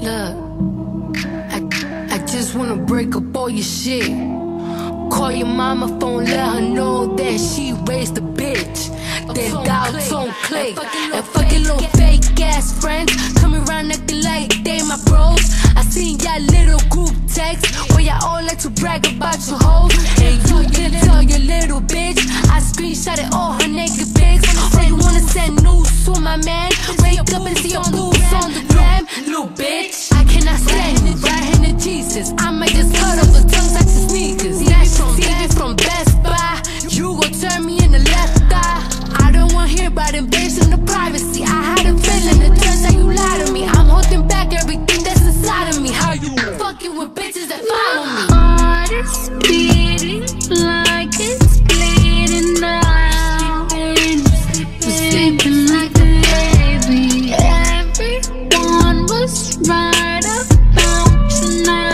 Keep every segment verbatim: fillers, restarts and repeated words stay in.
Look, I, I just wanna break up all your shit. Call your mama phone, let her know that she raised a bitch. Then dial tone click. And fucking little fake ass friends coming around acting like they my bros. I seen y'all little group text where y'all all like to brag about your hoes. And you can tell your little bitch I screenshotted all her naked pics. Or you wanna send news to my man? Wake up and see your news on the gram, little bitch. I cannot stand it, right hand to Jesus. I might just cut off the tongues like some sneakers. National T V from Best Buy, you gon' turn me in the left eye. I don't wanna hear about invasion of privacy. I had a feeling it turns out you lied to me. I'm holding back everything that's inside of me. How you fucking with bitches that follow me? Heart is beating like it's bleeding now. We're sleeping like a baby. Everyone was right about you now.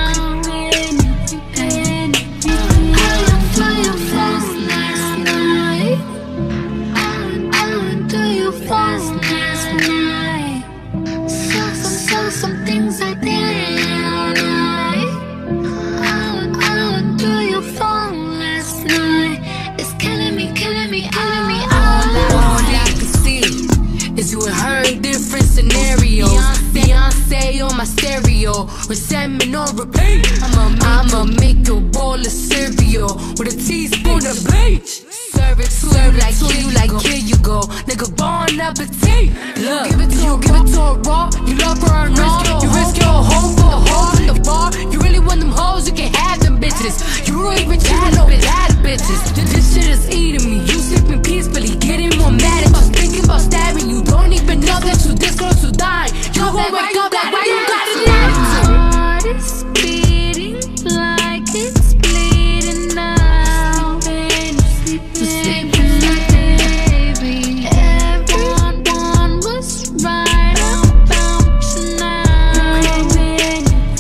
I went to your phone last night. I went to your phone last night. So, so, so, some things I didn't like. I went, I went to your phone last night. It's killing me, killing me, killing me all. All I can see is you and her in different scenarios. Beyonce on my stereo, resentment on repeat. I'ma, I'ma make a bowl of cereal with a teaspoon of bleach. Serve it to you like you, like here you go, nigga. Bon appetit. Look, give it to you, give it to her raw. You love her or not? You risk your home for a hole in the bar. You really want them hoes? You can have them bitches. You don't even chat no bad bitches. This shit is eating me. You sleeping peacefully, getting more mad at you, thinking about stabbing you. Don't even know that you this close to dying. You gon' wake up like why you got an attitude? My heart is beating like it's bleeding now. We're sleeping like a baby. Everyone was right about you now. I went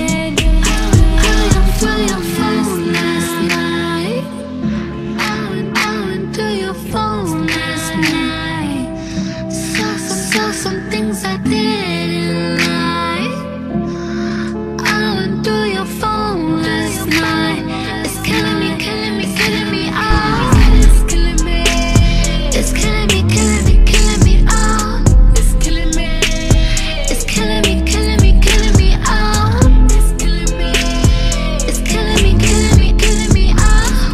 to your phone last night. I went, I went to your phone last night. So, so, so, some things I didn't like. I went to your phone last night. It's killing me, killing me, killing me all. It's killing me. It's killing me, killing me, killing me all. It's killing me. It's killing me, killing me, killing me all. It's killing me. It's killing me, killing me, killing me all.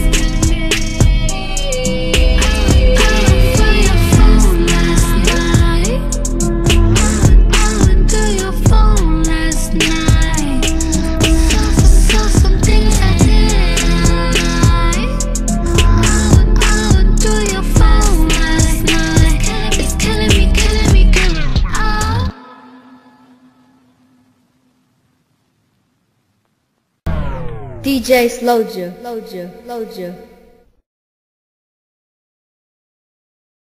I went to your phone last night. I went to your phone last night. So, so, some things I didn't like. I went, I went to your phone last night. It's killing me, killing me, killing me all. D J Slowja, Slowja, Slowja.